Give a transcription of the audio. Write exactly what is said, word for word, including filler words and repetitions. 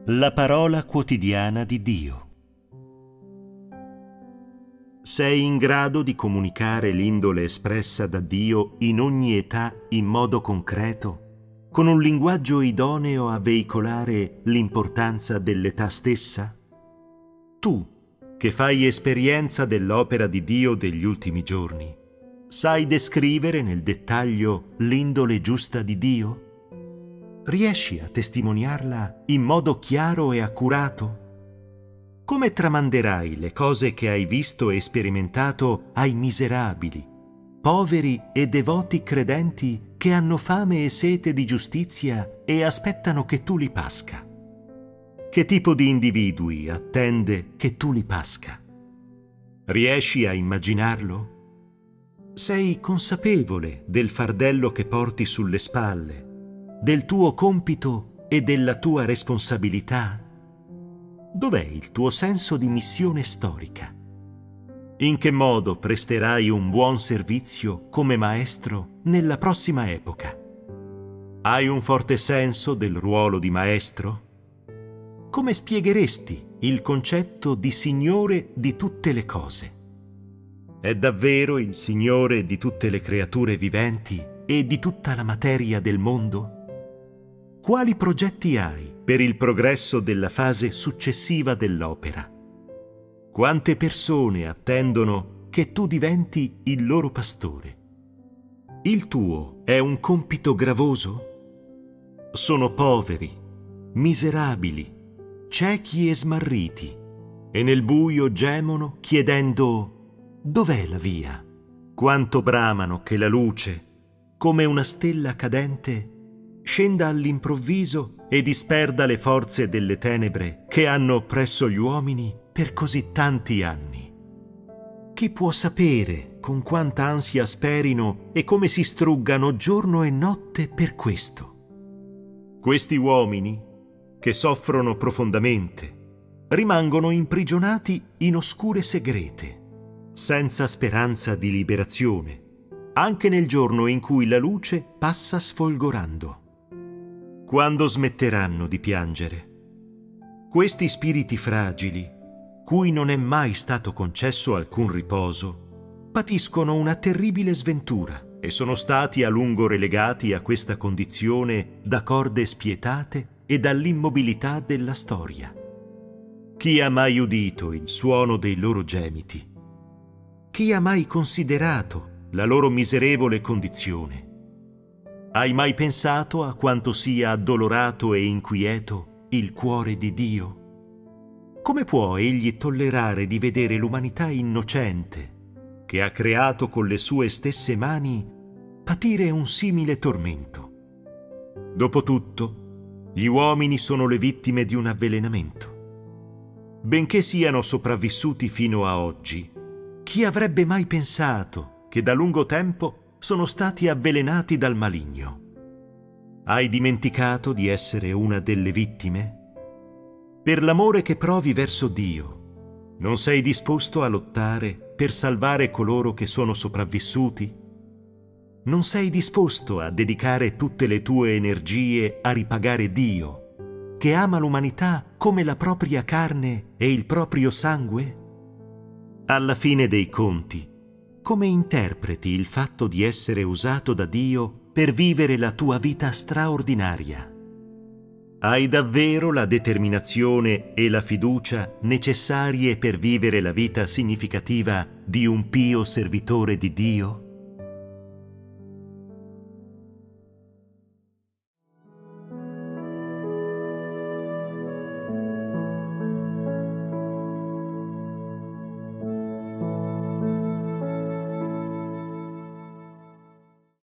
La parola quotidiana di Dio. Sei in grado di comunicare l'indole espressa da Dio in ogni età in modo concreto, con un linguaggio idoneo a veicolare l'importanza dell'età stessa? Tu, che fai esperienza dell'opera di Dio degli ultimi giorni, sai descrivere nel dettaglio l'indole giusta di Dio? Riesci a testimoniarla in modo chiaro e accurato? Come tramanderai le cose che hai visto e sperimentato ai miserabili, poveri e devoti credenti che hanno fame e sete di giustizia e aspettano che tu li pasca? Che tipo di individui attende che tu li pasca? Riesci a immaginarlo? Sei consapevole del fardello che porti sulle spalle, del tuo compito e della tua responsabilità? Dov'è il tuo senso di missione storica? In che modo presterai un buon servizio come maestro nella prossima epoca? Hai un forte senso del ruolo di maestro? Come spiegheresti il concetto di Signore di tutte le cose? È davvero il Signore di tutte le creature viventi e di tutta la materia del mondo? Quali progetti hai per il progresso della fase successiva dell'opera? Quante persone attendono che tu diventi il loro pastore? Il tuo è un compito gravoso? Sono poveri, miserabili, ciechi e smarriti, e nel buio gemono chiedendo: dov'è la via? Quanto bramano che la luce, come una stella cadente, scenda all'improvviso e disperda le forze delle tenebre che hanno oppresso gli uomini per così tanti anni. Chi può sapere con quanta ansia sperino e come si struggano giorno e notte per questo? Questi uomini, che soffrono profondamente, rimangono imprigionati in oscure segrete, senza speranza di liberazione, anche nel giorno in cui la luce passa sfolgorando. Quando smetteranno di piangere? Questi spiriti fragili, cui non è mai stato concesso alcun riposo, patiscono una terribile sventura e sono stati a lungo relegati a questa condizione da corde spietate e dall'immobilità della storia. Chi ha mai udito il suono dei loro gemiti? Chi ha mai considerato la loro miserevole condizione? Hai mai pensato a quanto sia addolorato e inquieto il cuore di Dio? Come può Egli tollerare di vedere l'umanità innocente, che ha creato con le sue stesse mani, patire un simile tormento? Dopotutto, gli uomini sono le vittime di un avvelenamento. Benché siano sopravvissuti fino a oggi, chi avrebbe mai pensato che da lungo tempo sono stati avvelenati dal maligno? Hai dimenticato di essere una delle vittime? Per l'amore che provi verso Dio, non sei disposto a lottare per salvare coloro che sono sopravvissuti? Non sei disposto a dedicare tutte le tue energie a ripagare Dio, che ama l'umanità come la propria carne e il proprio sangue? Alla fine dei conti, come interpreti il fatto di essere usato da Dio per vivere la tua vita straordinaria? Hai davvero la determinazione e la fiducia necessarie per vivere la vita significativa di un pio servitore di Dio?